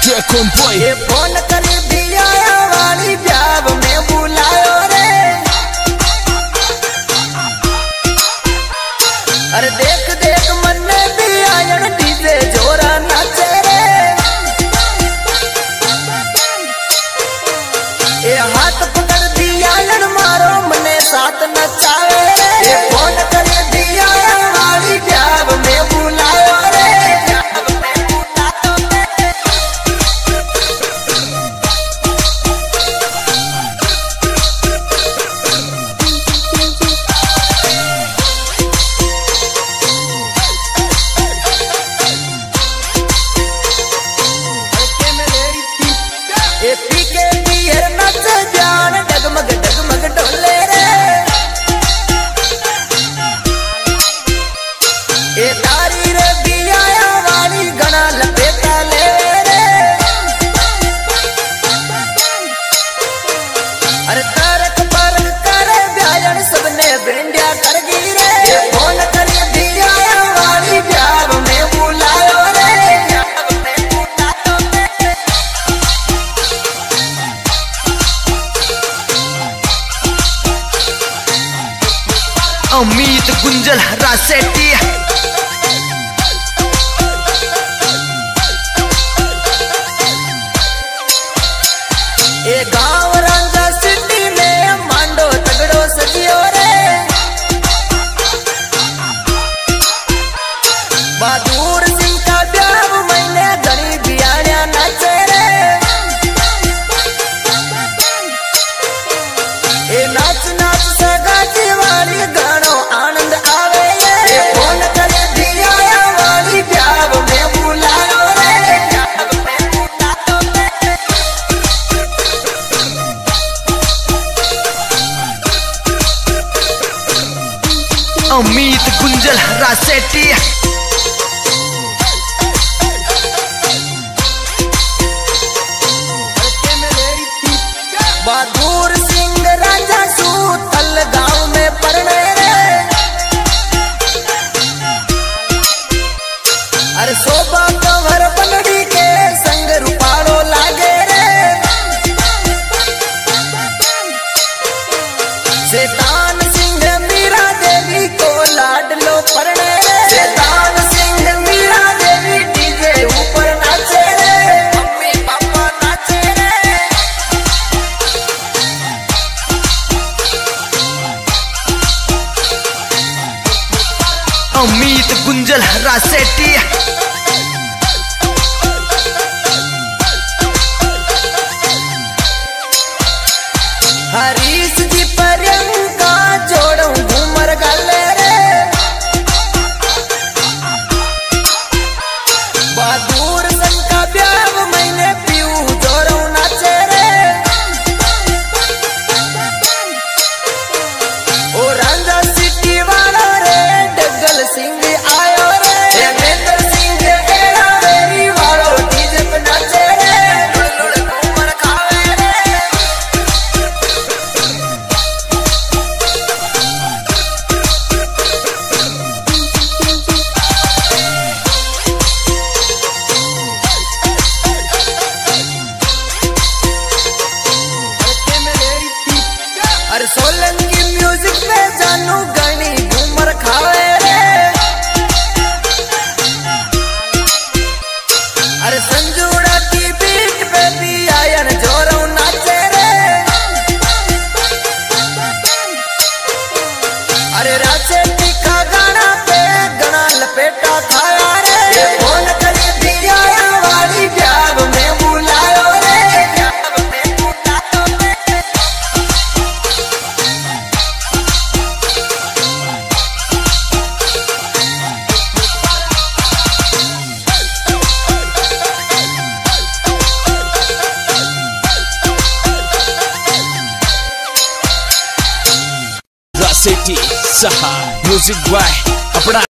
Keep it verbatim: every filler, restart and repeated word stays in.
कौन बोय ये फोन कर दिया वाली ब्याह में बुलायो रे। अरे देख देख मन भी आयन डीजे जोरा नाचे रे। ये हाथ पकड़ दिया मारो मने साथ नचावे रे। ये फोन कर दिया वाली ब्याह में बुलायो रे। पी के बियर नच जान डगमग डगमग डोले रे। ए तारी रे बियाया वाली गणा लपेटा ले रे। अरे तारक पारक करे ब्यायन सबने बेंडिया कर गी रे। ए फोन कर बियाया वाली ब्याह में बुलायो रे। अमित गुंजल रासेटी ए गाँव रंगा सिटी में मांडो तगड़ो सजियो रे। बहादुर सिंह का ब्याह मैंने घड़ी बियाणिया नाचे रे। ए नाच नाच सगाची वाली गानो आनंद आवे ये। ए फोन कर दिया वाली ब्याह में बुलायो रे। अमित गुंजल रासेटी बहादुर सिंह राजा सूतल गांव में पढ़ने रे। अरे शोभा कंवर बनड़ी के संग रूपालो लागे रे। शैतान सिंह मीरा देवी को लाडलो पढ़ने रे। शैतान सिंह मीरा देवी डीजे ऊपर नाचे रे। मम्मी पापा नाचे रे। अमित गुंजल रासेटी हरीश जी प्रियंका जोड़ू घूमर गाले रे। बहादुर संग का ब्याह मैंने पीऊ जोड़ू नाचे रे। ओ रांझा सिटी वाला रे डगल सिंह आयो रे। देवेंद्र सिंह एड़ा वेरी वालो डीजे पे नाचे रे। लुड़ लुड़ घूमर खावे रे। अरे सोलंकी म्यूजिक पे जानू गणी घूमर खावे रे। अरे संजूड़ा की बीट पे भी आयन जोरों नाचे रे। अरे राचे टीका गाना पे गणा लपेटा खाया रे। ये फोन कर दिया वाली ब्याह में बुलायो रे। रासेटी सहा म्यूजिक बाय अपना